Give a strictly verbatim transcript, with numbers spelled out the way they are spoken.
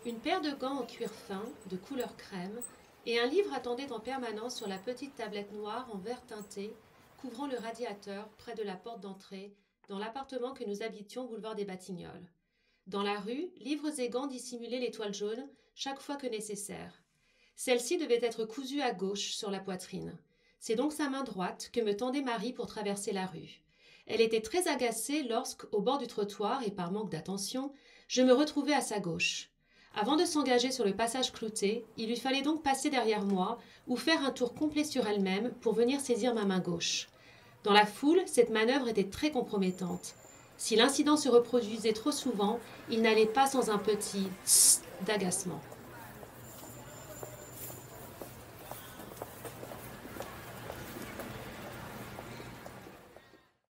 Une paire de gants en cuir fin, de couleur crème, et un livre attendaient en permanence sur la petite tablette noire en verre teinté, couvrant le radiateur près de la porte d'entrée, dans l'appartement que nous habitions boulevard des Batignolles. Dans la rue, livres et gants dissimulaient l'étoile jaune chaque fois que nécessaire. Celle-ci devait être cousue à gauche sur la poitrine. C'est donc sa main droite que me tendait Marie pour traverser la rue. Elle était très agacée lorsque, au bord du trottoir et par manque d'attention, je me retrouvais à sa gauche. Avant de s'engager sur le passage clouté, il lui fallait donc passer derrière moi ou faire un tour complet sur elle-même pour venir saisir ma main gauche. Dans la foule, cette manœuvre était très compromettante. Si l'incident se reproduisait trop souvent, il n'allait pas sans un petit tss d'agacement.